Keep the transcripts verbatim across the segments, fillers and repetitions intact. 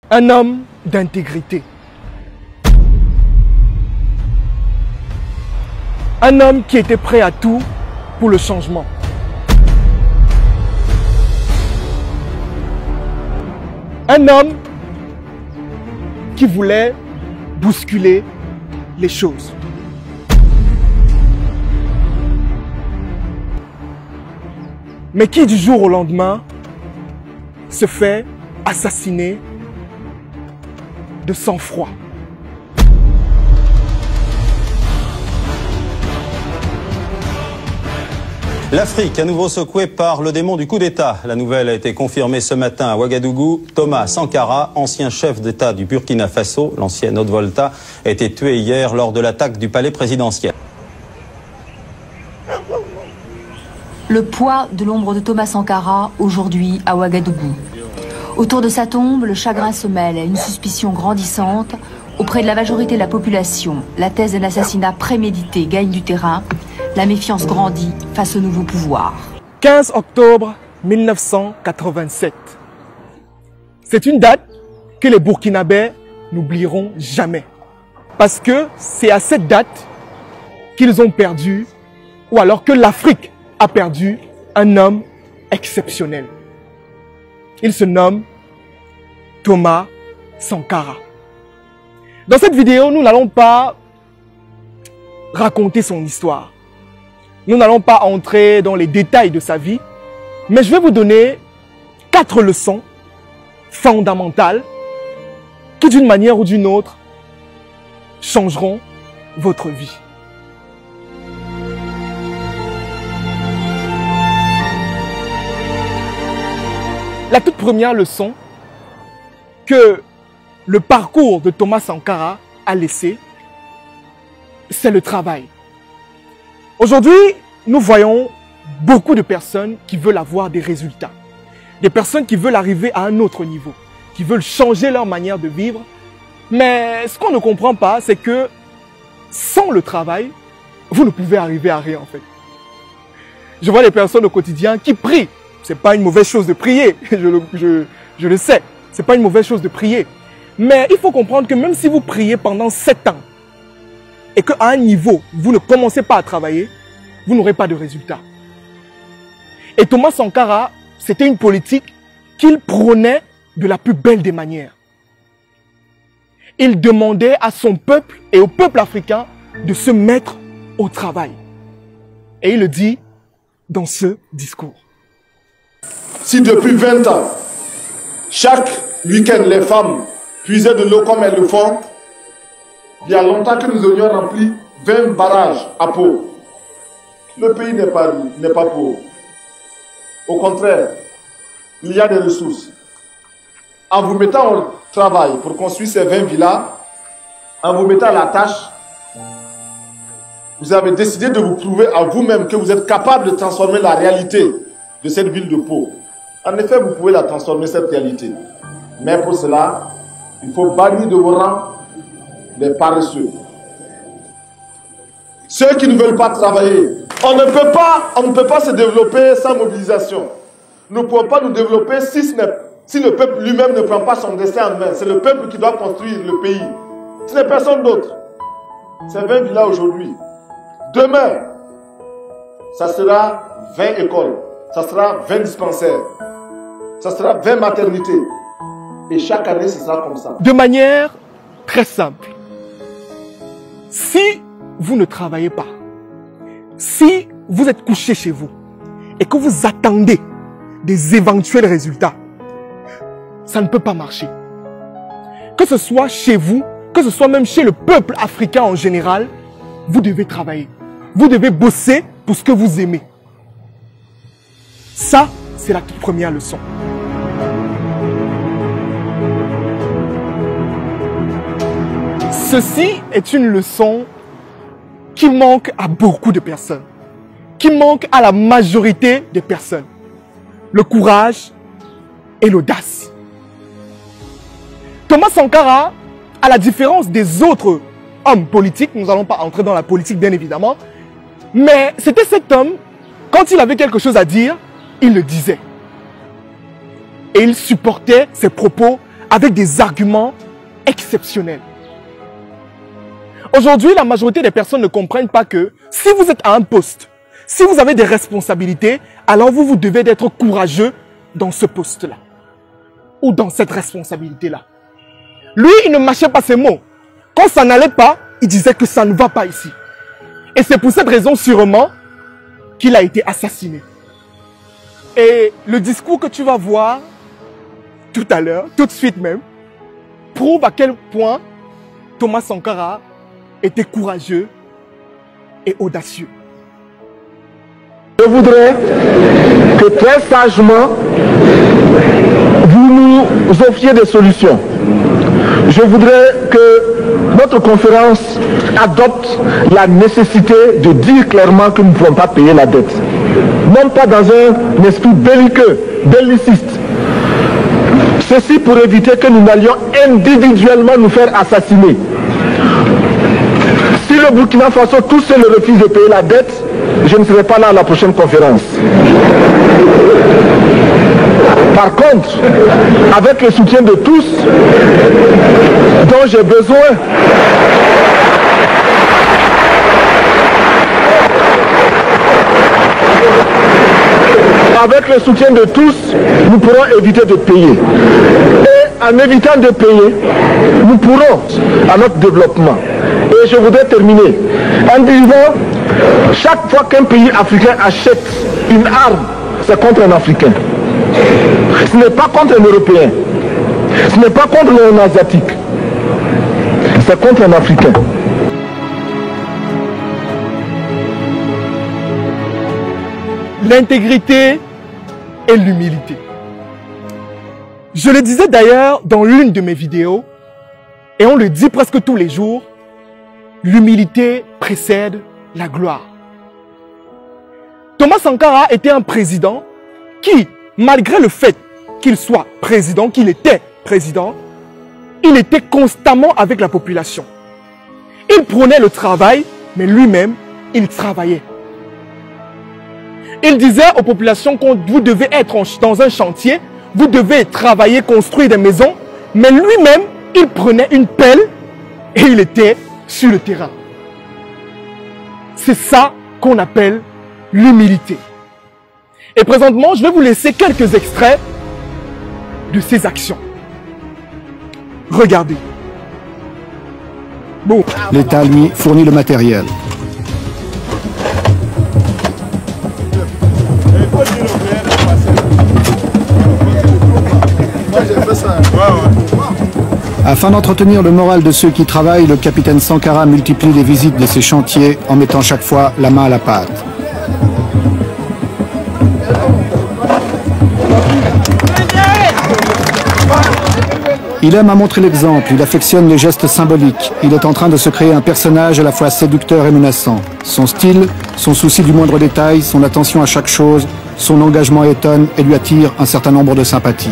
Un homme d'intégrité. Un homme qui était prêt à tout pour le changement. Un homme qui voulait bousculer les choses. Mais qui du jour au lendemain se fait assassiner de sang-froid. L'Afrique, à nouveau secouée par le démon du coup d'État. La nouvelle a été confirmée ce matin à Ouagadougou. Thomas Sankara, ancien chef d'État du Burkina Faso, l'ancienne Haute-Volta, a été tué hier lors de l'attaque du palais présidentiel. Le poids de l'ombre de Thomas Sankara, aujourd'hui à Ouagadougou. Autour de sa tombe, le chagrin se mêle à une suspicion grandissante. Auprès de la majorité de la population, la thèse d'un assassinat prémédité gagne du terrain. La méfiance grandit face au nouveau pouvoir. quinze octobre mille neuf cent quatre-vingt-sept. C'est une date que les Burkinabés n'oublieront jamais. Parce que c'est à cette date qu'ils ont perdu, ou alors que l'Afrique a perdu un homme exceptionnel. Il se nomme Thomas Sankara. Dans cette vidéo, nous n'allons pas raconter son histoire. Nous n'allons pas entrer dans les détails de sa vie, mais je vais vous donner quatre leçons fondamentales qui, d'une manière ou d'une autre, changeront votre vie. La toute première leçon que le parcours de Thomas Sankara a laissé, c'est le travail. Aujourd'hui, nous voyons beaucoup de personnes qui veulent avoir des résultats. Des personnes qui veulent arriver à un autre niveau, qui veulent changer leur manière de vivre. Mais ce qu'on ne comprend pas, c'est que sans le travail, vous ne pouvez arriver à rien en fait. Je vois des personnes au quotidien qui prient. C'est pas une mauvaise chose de prier, je le, je, je le sais. C'est pas une mauvaise chose de prier. Mais il faut comprendre que même si vous priez pendant sept ans, et qu'à un niveau, vous ne commencez pas à travailler, vous n'aurez pas de résultat. Et Thomas Sankara, c'était une politique qu'il prônait de la plus belle des manières. Il demandait à son peuple et au peuple africain de se mettre au travail. Et il le dit dans ce discours. Si depuis vingt ans, chaque week-end, les femmes puisaient de l'eau comme elles le font, il y a longtemps que nous aurions rempli vingt barrages à Pau. Le pays n'est pas, n'est pas pauvre. Au contraire, il y a des ressources. En vous mettant au travail pour construire ces vingt villas, en vous mettant à la tâche, vous avez décidé de vous prouver à vous-même que vous êtes capable de transformer la réalité de cette ville de Pau. En effet, vous pouvez la transformer, cette réalité. Mais pour cela, il faut bannir de vos rangs les paresseux. Ceux qui ne veulent pas travailler. On ne peut pas, on ne peut pas se développer sans mobilisation. Nous ne pouvons pas nous développer si, ce si le peuple lui-même ne prend pas son destin en main. C'est le peuple qui doit construire le pays. Ce n'est personne d'autre. C'est vingt villas aujourd'hui. Demain, ça sera vingt écoles. Ça sera vingt dispensaires. Ça sera vingt maternités. Et chaque année, ce sera comme ça. De manière très simple. Si vous ne travaillez pas, si vous êtes couché chez vous et que vous attendez des éventuels résultats, ça ne peut pas marcher. Que ce soit chez vous, que ce soit même chez le peuple africain en général, vous devez travailler. Vous devez bosser pour ce que vous aimez. Ça, c'est la toute première leçon. Ceci est une leçon qui manque à beaucoup de personnes, qui manque à la majorité des personnes. Le courage et l'audace. Thomas Sankara, à la différence des autres hommes politiques, nous n'allons pas entrer dans la politique bien évidemment, mais c'était cet homme, quand il avait quelque chose à dire, il le disait. Et il supportait ses propos avec des arguments exceptionnels. Aujourd'hui, la majorité des personnes ne comprennent pas que si vous êtes à un poste, si vous avez des responsabilités, alors vous, vous devez être courageux dans ce poste-là ou dans cette responsabilité-là. Lui, il ne mâchait pas ses mots. Quand ça n'allait pas, il disait que ça ne va pas ici. Et c'est pour cette raison sûrement qu'il a été assassiné. Et le discours que tu vas voir tout à l'heure, tout de suite même, prouve à quel point Thomas Sankara était courageux et audacieux. Je voudrais que très sagement, vous nous offriez des solutions. Je voudrais que notre conférence adopte la nécessité de dire clairement que nous ne pouvons pas payer la dette. Non pas dans un esprit belliqueux, belliciste. Ceci pour éviter que nous n'allions individuellement nous faire assassiner. Si le Burkina Faso tout seul refuse de payer la dette, je ne serai pas là à la prochaine conférence. Par contre, avec le soutien de tous, dont j'ai besoin, avec le soutien de tous, nous pourrons éviter de payer. Et en évitant de payer, nous pourrons à notre développement. Et je voudrais terminer en disant, chaque fois qu'un pays africain achète une arme, c'est contre un Africain. Ce n'est pas contre un Européen. Ce n'est pas contre un Asiatique. C'est contre un Africain. L'intégrité et l'humilité. Je le disais d'ailleurs dans l'une de mes vidéos, et on le dit presque tous les jours, l'humilité précède la gloire. Thomas Sankara était un président qui, malgré le fait qu'il soit président, qu'il était président, il était constamment avec la population. Il prônait le travail, mais lui-même, il travaillait. Il disait aux populations que vous devez être dans un chantier, vous devez travailler, construire des maisons, mais lui-même, il prenait une pelle et il était sur le terrain. C'est ça qu'on appelle l'humilité. Et présentement, je vais vous laisser quelques extraits de ses actions. Regardez. Bon. L'État, lui, fournit le matériel. Afin d'entretenir le moral de ceux qui travaillent, le capitaine Sankara multiplie les visites de ses chantiers en mettant chaque fois la main à la pâte. Il aime à montrer l'exemple, il affectionne les gestes symboliques. Il est en train de se créer un personnage à la fois séducteur et menaçant. Son style, son souci du moindre détail, son attention à chaque chose, son engagement étonne et lui attire un certain nombre de sympathies.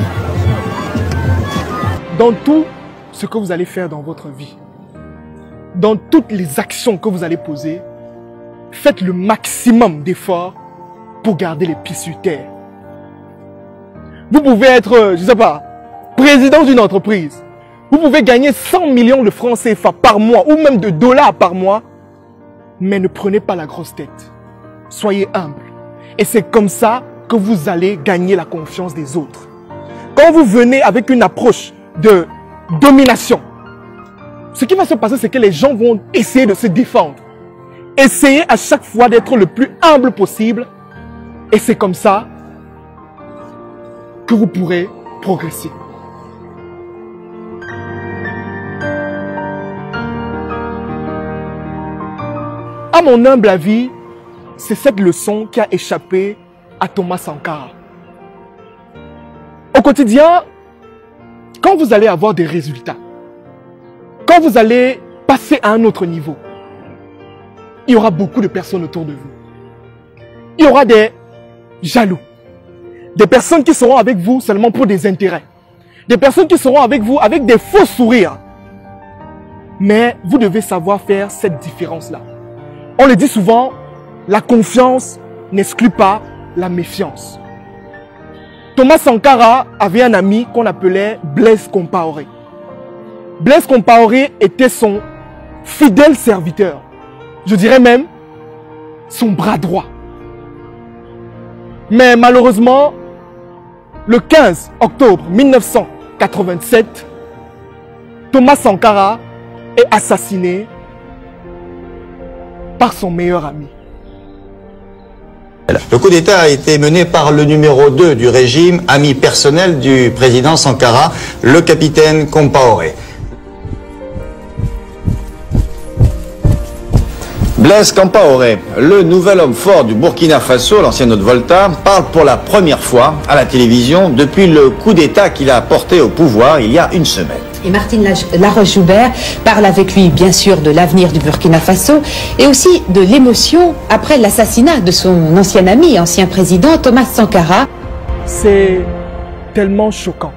Dans tout ce que vous allez faire dans votre vie, dans toutes les actions que vous allez poser, faites le maximum d'efforts pour garder les pieds sur terre. Vous pouvez être, je ne sais pas, président d'une entreprise. Vous pouvez gagner cent millions de francs C F A par mois ou même de dollars par mois, mais ne prenez pas la grosse tête. Soyez humble. Et c'est comme ça que vous allez gagner la confiance des autres. Quand vous venez avec une approche de domination, ce qui va se passer, c'est que les gens vont essayer de se défendre. Essayez à chaque fois d'être le plus humble possible. Et c'est comme ça que vous pourrez progresser. À mon humble avis, c'est cette leçon qui a échappé à Thomas Sankara. Au quotidien, quand vous allez avoir des résultats, quand vous allez passer à un autre niveau, il y aura beaucoup de personnes autour de vous. Il y aura des jaloux, des personnes qui seront avec vous seulement pour des intérêts, des personnes qui seront avec vous avec des faux sourires. Mais vous devez savoir faire cette différence-là. On le dit souvent, la confiance n'exclut pas la méfiance. Thomas Sankara avait un ami qu'on appelait Blaise Compaoré. Blaise Compaoré était son fidèle serviteur. Je dirais même son bras droit. Mais malheureusement, le quinze octobre mille neuf cent quatre-vingt-sept, Thomas Sankara est assassiné par son meilleur ami. Le coup d'État a été mené par le numéro deux du régime, ami personnel du président Sankara, le capitaine Compaoré. Blaise Compaoré, le nouvel homme fort du Burkina Faso, l'ancien Haute-Volta, parle pour la première fois à la télévision depuis le coup d'État qu'il a porté au pouvoir il y a une semaine. Et Martine Laroche-Joubert parle avec lui, bien sûr, de l'avenir du Burkina Faso et aussi de l'émotion après l'assassinat de son ancien ami, ancien président Thomas Sankara. C'est tellement choquant.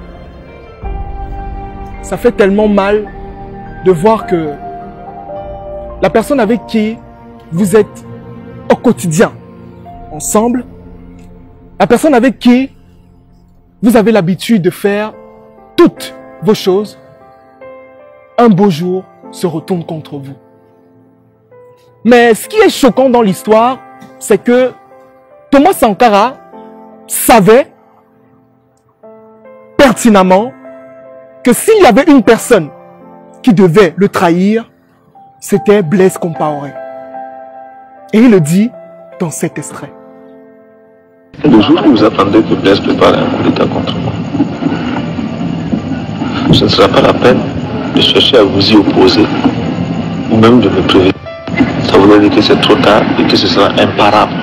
Ça fait tellement mal de voir que la personne avec qui vous êtes au quotidien ensemble, la personne avec qui vous avez l'habitude de faire toutes vos choses, un beau jour se retourne contre vous. Mais ce qui est choquant dans l'histoire, c'est que Thomas Sankara savait pertinemment que s'il y avait une personne qui devait le trahir, c'était Blaise Compaoré. Et il le dit dans cet extrait. Le jour où vous attendez que Blaise prépare un coup d'État contre moi, ce ne sera pas la peine de chercher à vous y opposer ou même de me prévenir. Ça voudrait dire que c'est trop tard et que ce sera imparable.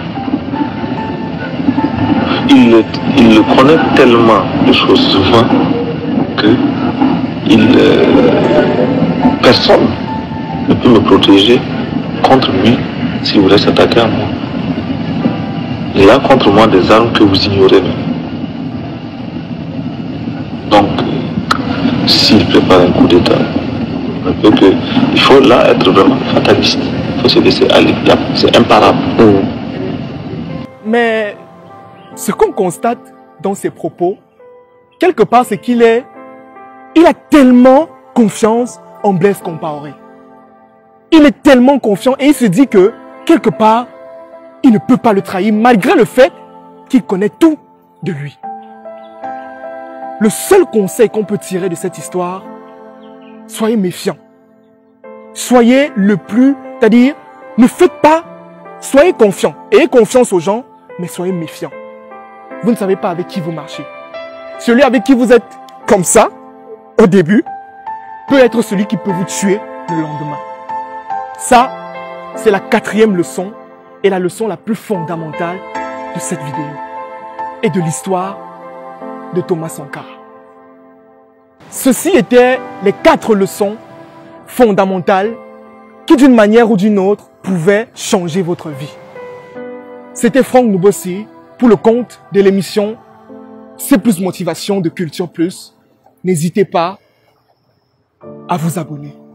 Il le, il le connaît tellement de choses souvent que il, euh, personne ne peut me protéger contre lui s'il voulait s'attaquer à moi. Il a contre moi des armes que vous ignorez même. Donc, s'il prépare un coup d'État, il faut là être vraiment fataliste. Il faut se laisser aller. C'est imparable. Mais ce qu'on constate dans ses propos, quelque part, c'est qu'il est, il a tellement confiance en Blaise Compaoré. Il est tellement confiant et il se dit que, quelque part, il ne peut pas le trahir malgré le fait qu'il connaît tout de lui. Le seul conseil qu'on peut tirer de cette histoire, soyez méfiants. Soyez le plus, c'est-à-dire, ne faites pas, soyez confiants. Ayez confiance aux gens, mais soyez méfiants. Vous ne savez pas avec qui vous marchez. Celui avec qui vous êtes comme ça, au début, peut être celui qui peut vous tuer le lendemain. Ça, c'est la quatrième leçon et la leçon la plus fondamentale de cette vidéo et de l'histoire de Thomas Sankara. Ceci étaient les quatre leçons fondamentales qui, d'une manière ou d'une autre, pouvaient changer votre vie. C'était Franck Noubossi pour le compte de l'émission C'est plus motivation de Culture Plus. N'hésitez pas à vous abonner.